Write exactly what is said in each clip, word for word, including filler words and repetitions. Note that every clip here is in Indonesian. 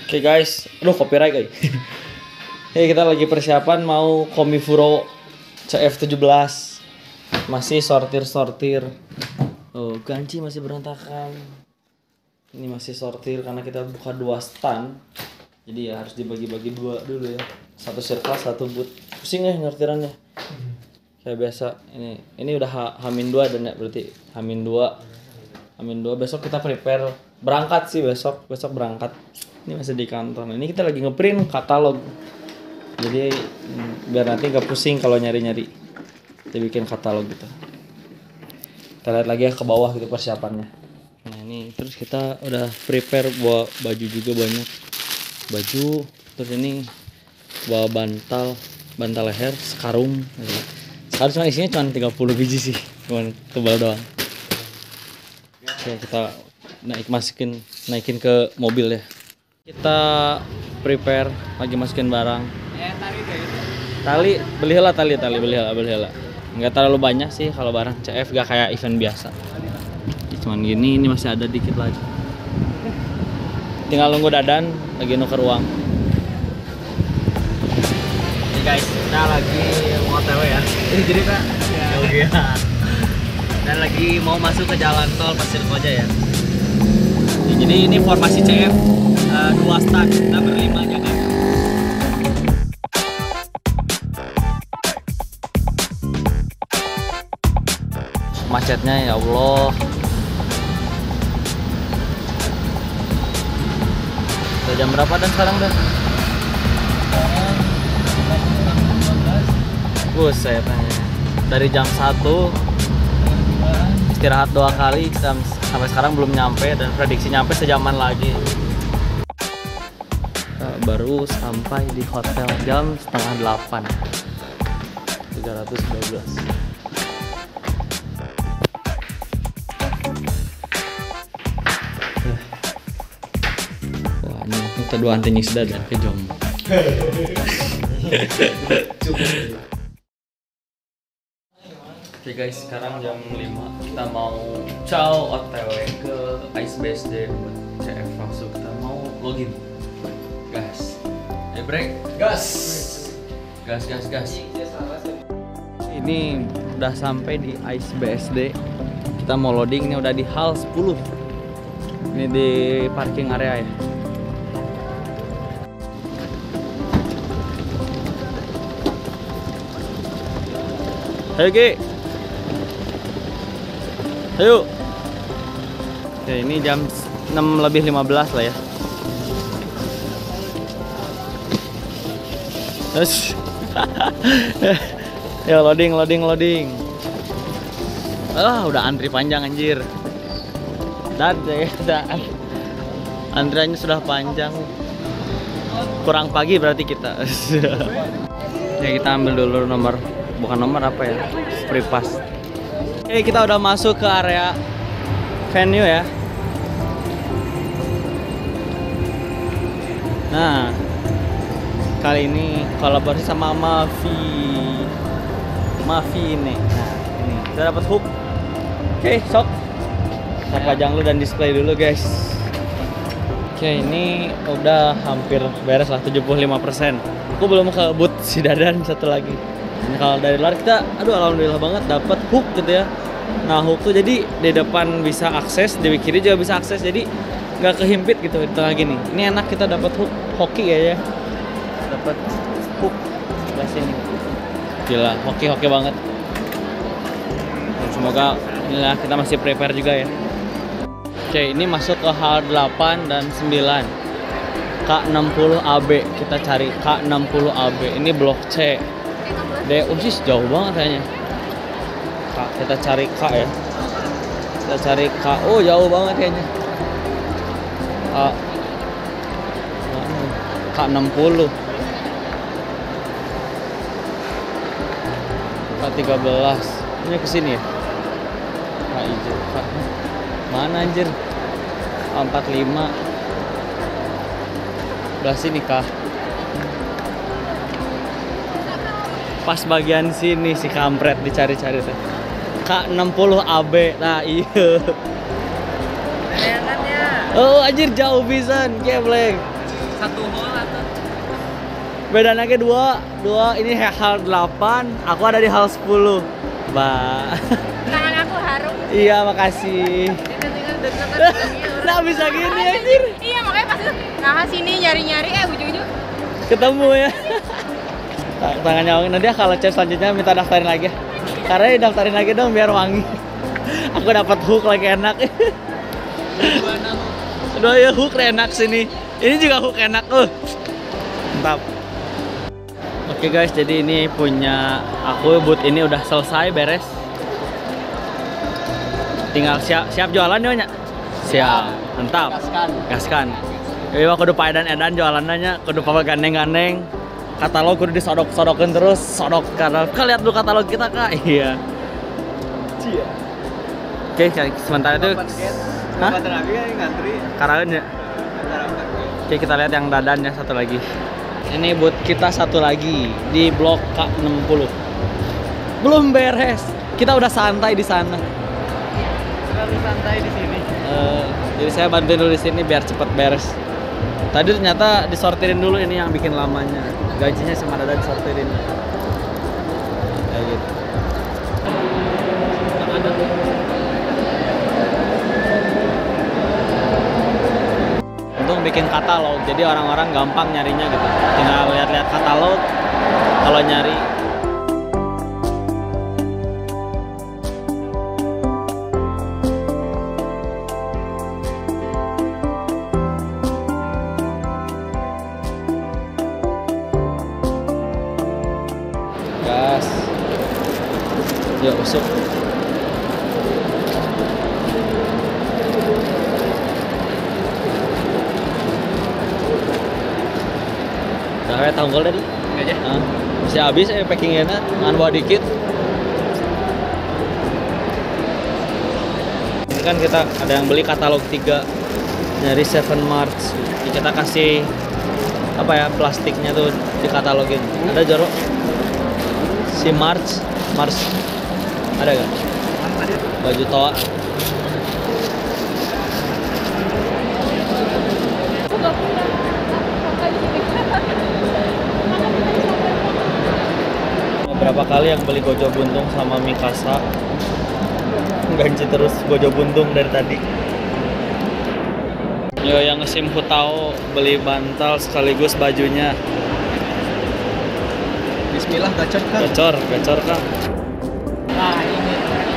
Oke guys, aduh copyright guys. Hey, kita lagi persiapan mau Komifuro C F tujuh belas. Masih sortir-sortir. Oh, ganci masih berantakan. Ini masih sortir karena kita buka dua stand. Jadi ya harus dibagi-bagi dua dulu ya. Satu circle, satu boot. Pusing ya nyortirannya. Kayak biasa. Ini ini udah Hamin dua dan ya berarti Hamin dua. Hamin dua besok kita prepare berangkat sih besok. Besok berangkat. Ini masih di kantor. Ini kita lagi ngeprint katalog. Jadi biar nanti nggak pusing kalau nyari-nyari. Kita bikin katalog gitu. Kita lihat lagi ya ke bawah gitu persiapannya. Nah ini terus kita udah prepare bawa baju juga banyak. Baju, terus ini bawa bantal, bantal leher, sekarung. Sekarung cuma isinya cuma tiga puluh biji sih. Cuma tebal doang. Oke, kita naik masukin, naikin ke mobil ya. Kita prepare lagi masukin barang. Eh, tali deh. Tali, belilah tali, tali belilah, belilah. Enggak terlalu banyak sih kalau barang C F, gak kayak event biasa. Cuman gini, ini masih ada dikit lagi. Tinggal nunggu Dadan lagi nuker uang. Ini guys, kita lagi mau O T W ya. Ini jadi Pak. Ya, oke ya. Dan lagi mau masuk ke jalan tol Pasir Koja ya. Jadi ini formasi C F uh, dua stand, kita berlima jaga. Macetnya ya Allah. Udah jam berapa dan sekarang dah? Buset tanya. Dari jam satu istirahat dua kali, kita sampai sekarang belum nyampe dan prediksi nyampe sejaman lagi. Kita baru sampai di hotel jam setengah delapan. tiga ratus dua belas. Wah, ini kita dua antinya sudah dan kejom. Oke guys, sekarang jam lima kita mau ciao O T W ke Ice B S D C F langsung kita mau login. Gas. Eh break. Gas. Gas gas gas. Ini udah sampai di Ice B S D. Kita mau loading, ini udah di hal sepuluh. Ini di parking area ya. Ayo Ki. Ayo. Oke, ini jam enam lebih lima belas lah ya. Terus. Ya loading loading loading. Ah, udah antri panjang anjir. Dan ya, antriannya sudah panjang. Kurang pagi berarti kita. Ya kita ambil dulu nomor, bukan nomor apa ya? Free pass. Oke, kita udah masuk ke area venue ya. Nah, kali ini kolaborasi sama Mavi. Mavi ini. Nah, ini kita dapat hook. Oke, sok. Kita pajang dulu dan display dulu, guys. Oke, ini udah hampir beres lah tujuh puluh lima persen. Aku belum ke boot si Dadan satu lagi. Ini kalau dari luar kita, aduh alhamdulillah banget dapat hook gitu ya. Nah hook tuh jadi di depan bisa akses, di kiri juga bisa akses, jadi nggak kehimpit gitu di tengah gini. Ini enak kita dapat hook hoki ya ya. Dapat hook di sini. Gila, hoki-hoki banget. Dan semoga inilah kita masih prepare juga ya. Oke, ini masuk ke hal delapan dan sembilan. K enam puluh A B, kita cari K enam puluh A B. Ini blok C. D U sih jauh banget kayaknya. K, kita cari K ya. Kita cari K. Oh, jauh banget kayaknya. K K enam puluh. K tiga belas. Ini kesini ya? K hijau. K. Mana anjir? K empat puluh lima. Udah sini K. Pas bagian sini si kampret dicari-cari tuh. K enam puluh A B. Nah, iya. Bayangannya. Oh, anjir jauh pisan, geblek. satu hall atau? Bedanya ke dua, dua ini hal delapan, aku ada di hal sepuluh. Ba. Tangan aku harum. Iya, makasih. Nah, bisa gini anjir. Iya, makanya pas itu nah sini nyari-nyari eh ujung-ujung Ketemu ya. Tangannya wangi. Nanti kalau chat selanjutnya minta daftarin lagi ya. Karena daftarin lagi dong biar wangi. Aku dapat hook lagi enak. Aduh ya hook enak sini. Ini juga hook enak tuh. Mantap. Oke guys, jadi ini punya aku boot ini udah selesai beres. Tinggal siap siap jualan ya, Nyak? Siap. Mantap. Gaskan. Gaskan. Jadi mah kudu paedan-edan jualannya, kudu pakai gandeng-gandeng. Katalog kudu disodok-sodokin terus, sodok karena Kak lihat dulu katalog kita, Kak. Iya. Cia. Oke, sementara itu hah? Karaeun ya. Oke, kita lihat yang dadannya satu lagi. Ini buat kita satu lagi di blok K enam puluh. Belum beres. Kita udah santai di sana. Terlalu santai di sini. Uh, jadi saya bantuin dulu di sini biar cepet beres. Tadi ternyata disortirin dulu ini yang bikin lamanya. Gajinya sama Dada disortirin. Kayak gitu. Untung bikin katalog, jadi orang-orang gampang nyarinya gitu. Tinggal lihat-lihat katalog, kalau nyari. Gas. Yuk usuk. Udah kayak tanggul tadi. Aja. Nah, masih habis eh packingnya, ngan bawa dikit. Ini kan kita ada yang beli katalog tiga dari Seven March. Kita kasih apa ya plastiknya tuh dikatalogin. Ada jorok si March, March ada gak? Baju toa. Beberapa kali yang beli Gojo Buntung sama Mikasa ganti terus Gojo Buntung dari tadi. Yo yang ngesim Hutao beli bantal sekaligus bajunya. Bismillah gacor kan. Gacor, gacor Kang. Nah, ini.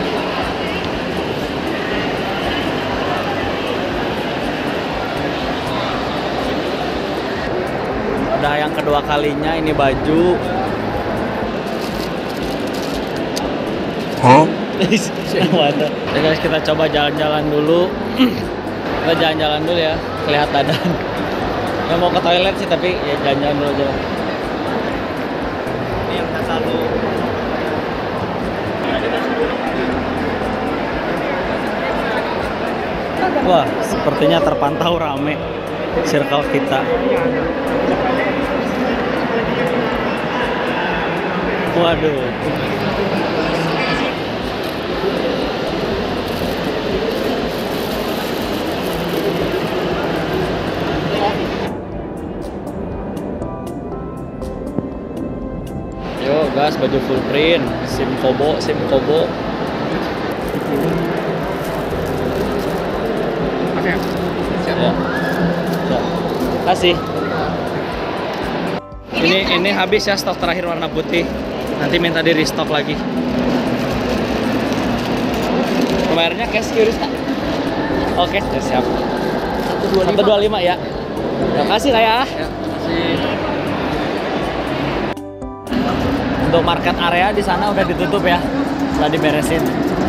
Udah yang kedua kalinya ini baju. Hah? Mana? Ya guys, kita coba jalan-jalan dulu. Kita jalan-jalan dulu ya, kelihatan. Nggak mau ke toilet sih, tapi ya jalan-jalan dulu aja. Ini yang tak selalu. Wah, sepertinya terpantau rame circle kita. Waduh. Yo, gas baju full print, sim kobo, sim kobo. Oke. Siap. Ya. Siap. Kasih. Ini ini habis ya stok terakhir warna putih. Nanti minta di restock lagi. Bayarnya cash Q R I S tak? Oke, ya, siap. satu dua lima ya. Terima kasih Kak ya. Ya, masih. Untuk market area di sana udah ditutup ya. Udah diberesin.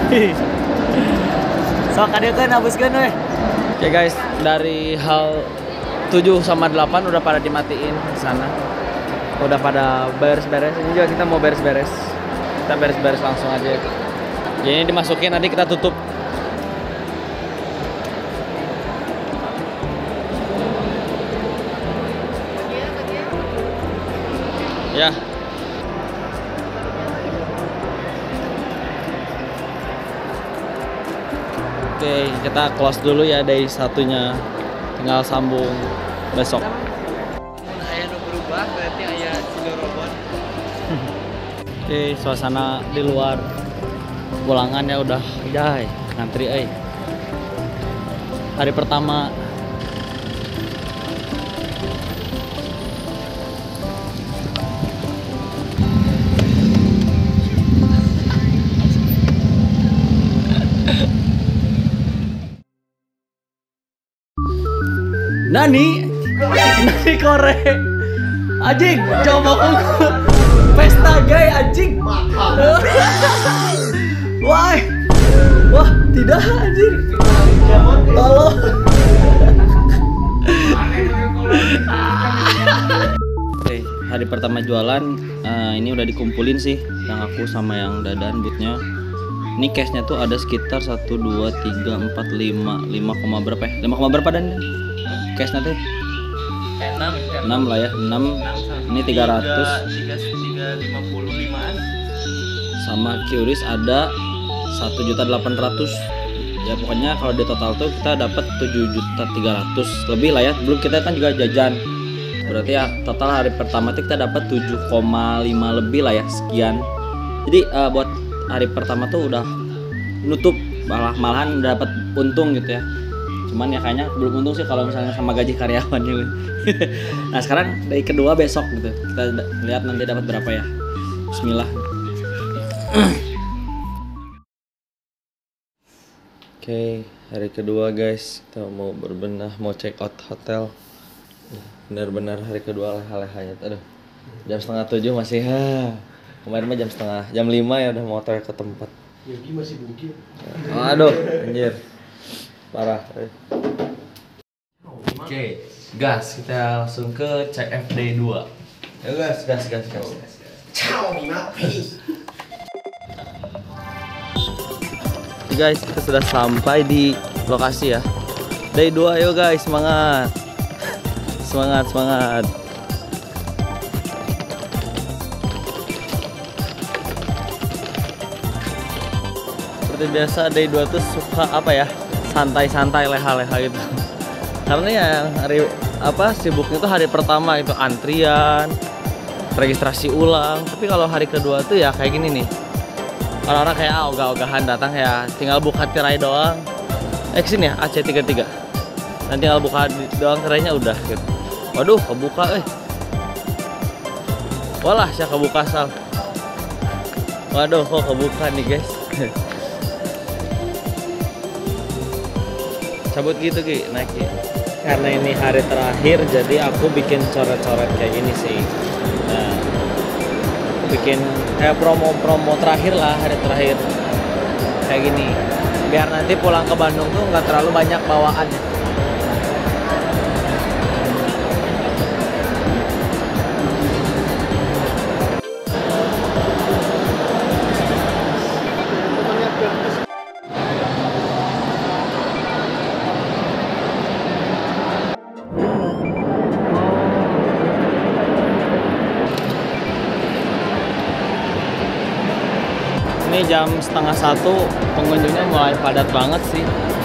So kadeukeun habiskeun we. Oke guys, dari hal tujuh sama delapan udah pada dimatiin di sana. Udah pada beres-beres. Ini juga kita mau beres-beres. Kita beres-beres langsung aja. Jadi dimasukin nanti kita tutup. Ya. Oke, kita close dulu ya dari satunya. Tinggal sambung besok. salah berarti aya Sidorobon. Oke, suasana di luar pulangan ya udah jai ngantri eh. Hari pertama Nani? Nani kore. Anjing, coba aku pesta gay anjing. Wah. Wah, tidak anjing. Tolong. Oke, hari pertama jualan uh, ini udah dikumpulin sih yang aku sama yang Dadan bootnya. Ini cashnya tuh ada sekitar satu, dua, tiga, empat, lima, lima koma berapa ya? lima koma berapa dan? Cash nanti enam lah ya, enam. Ini tiga ratus lima puluh limaan. Sama Qris ada satu juta delapan ratus. Ya pokoknya kalau di total tuh kita dapat tujuh juta tiga ratus lebih lah ya. Belum kita kan juga jajan. Berarti ya total hari pertama tuh kita dapat tujuh koma lima lebih lah ya, sekian. Jadi uh, buat hari pertama tuh udah nutup, malah malahan udah dapat untung gitu ya. Cuman ya kayaknya belum untung sih kalau misalnya sama gaji karyawan gitu. Nah sekarang dari kedua besok gitu, kita lihat nanti dapat berapa ya. Bismillah. Oke, okay, hari kedua guys, kita mau berbenah, mau check out hotel. Benar-benar hari kedua leha-lehanya. Aduh, jam setengah tujuh masih ha. Kemarin mah jam setengah, jam lima ya udah mau ke tempat. Yogi masih bukit. Aduh, anjir. Parah. Oke, okay, gas kita langsung ke C F D dua. Ayo gas, gas, gas, gas. Ciao, Minapi. Guys, kita sudah sampai di lokasi ya. Day dua, ayo guys, semangat. Semangat, semangat. Seperti biasa day dua tuh suka apa ya? Santai-santai, leha-leha gitu. Karena ya hari apa sibuknya tuh hari pertama itu antrian, registrasi ulang. Tapi kalau hari kedua tuh ya kayak gini nih. Orang-orang kayak ah, ogah-ogahan datang ya, tinggal buka tirai doang. Eh sini ya A C tiga tiga. Nanti tinggal buka doang tirainya udah gitu. Waduh, kebuka eh. Walah, saya kebuka sal. Waduh, kok kebuka nih guys. Cabut gitu Ki, naik ya. Karena ini hari terakhir jadi aku bikin coret-coret kayak gini sih. Nah, bikin kayak promo-promo terakhir lah, hari terakhir kayak gini. Biar nanti pulang ke Bandung tuh nggak terlalu banyak bawaannya. Ini jam setengah satu, pengunjungnya mulai padat banget sih.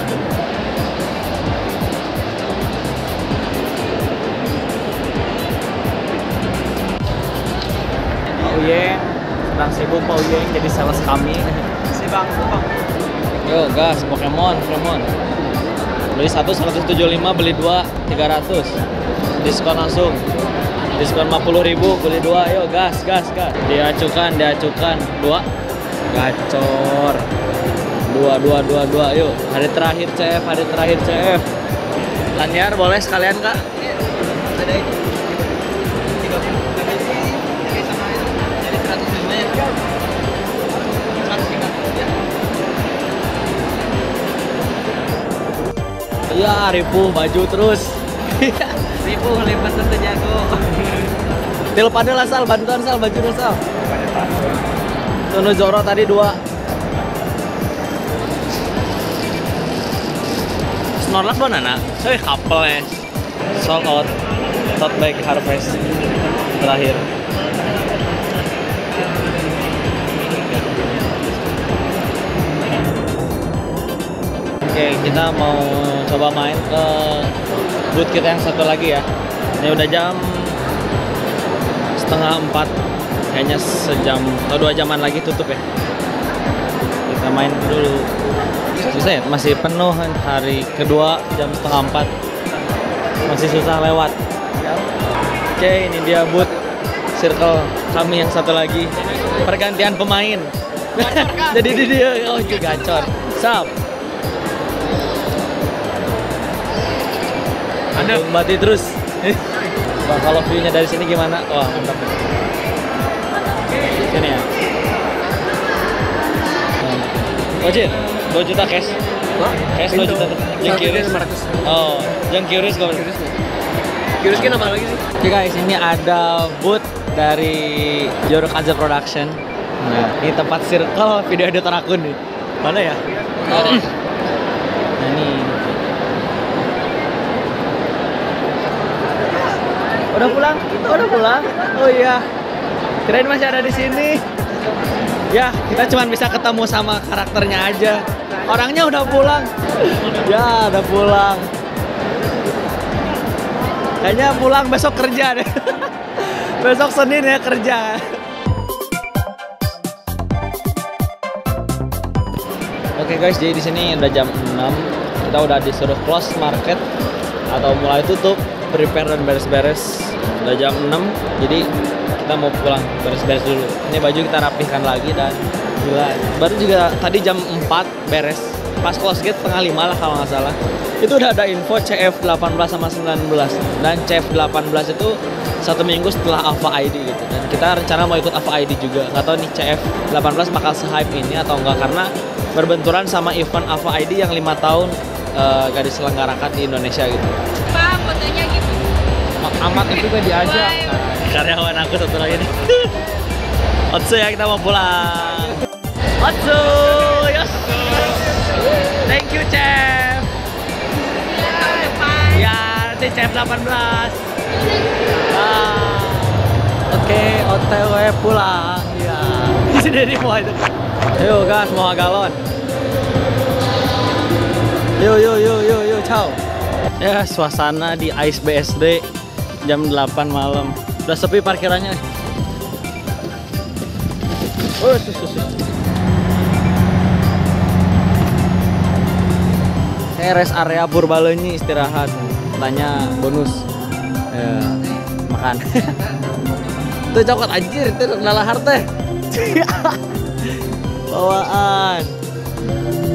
Pak Uyeng sedang sibuk, Pak Uyeng jadi sales kami. Si Bang, Bang. Yo gas, Pokemon, Pokemon. Beli satu seratus tujuh puluh lima, beli dua tiga ratus. Diskon langsung. Diskon lima puluh ribu, beli dua. Yo gas, gas, gas. Diacukan, diacukan. Dua. Gacor. Dua, dua, dua, dua. Yuk, hari terakhir C F, hari terakhir C F. Lanyar boleh sekalian Kak? Ada itu. tiga puluh. Tapi sama itu. Jadi seratus lima ya. seratus tiga puluh ya. Iya, Ripuh maju terus. Ripuh lipat tentu jago. Til pada lah Sal, bantuan Sal, baju dulu Sal. Tunu Zoro tadi dua. Snorlax mana nak? Saya couple ya. Sold out. Tote bag Harvest terakhir. Oke, kita mau coba main ke booth kita yang satu lagi ya. Ini udah jam setengah empat. Kayaknya sejam atau dua jaman lagi tutup ya. Kita main dulu. Susah ya, masih penuh kan hari kedua jam setengah empat. Masih susah lewat. Oke, ini dia booth circle kami yang satu lagi. Pergantian pemain. Jadi dia oh gacor. Sap. Ada mati terus. Bang, kalau view-nya dari sini gimana? Wah, mantap. Sini ya. Ojin, dua juta cash. Cash dua juta. Yang kiris Oh, yang kiris kok. Kiris kan apa lagi sih? Oke guys, ini ada booth dari Jorok Aja Production. Nah, ini tempat circle video editor akun nih. Mana ya? Oh. Nah, ini. Udah pulang? Udah pulang? Oh iya. Kirain masih ada di sini. Ya, kita cuma bisa ketemu sama karakternya aja. Orangnya udah pulang. Ya, udah pulang. Kayaknya pulang besok kerja deh. Besok Senin ya kerja. Oke guys, jadi di sini udah jam enam. Kita udah disuruh close market atau mulai tutup, prepare dan beres-beres. Udah jam enam. Jadi kita mau pulang, beres-beres dulu. Ini baju kita rapihkan lagi dan gila. Baru juga tadi jam empat beres. Pas close gate setengah lima lah kalau nggak salah. Itu udah ada info C F delapan belas sama sembilan belas. Dan C F delapan belas itu satu minggu setelah Ava I D gitu. Dan kita rencana mau ikut Ava I D juga. Nggak tahu nih C F delapan belas bakal se-hype ini atau enggak, karena berbenturan sama event Ava I D yang lima tahun uh, gak diselenggarakan di Indonesia gitu. Pak, fotonya gitu. Amat itu juga diajak. Karyawan aku satu lagi nih. Otsu ya, kita mau pulang. Otsu, yes. Thank you, Chef. Ya, nanti Chef delapan belas. Ah. Oke, okay, O T W pulang. Ya. Sendiri mau itu. Ayo gas, mau galon. Yo yo yo yo yo, ciao. Ya, suasana di Ice B S D jam delapan malam. Udah sepi parkirannya. Oh, sus, sus, sus. Kayak rest area Purbalenyi istirahat. Tanya bonus. Ya, makan. Itu coklat anjir, itu lalahar teh. Bawaan.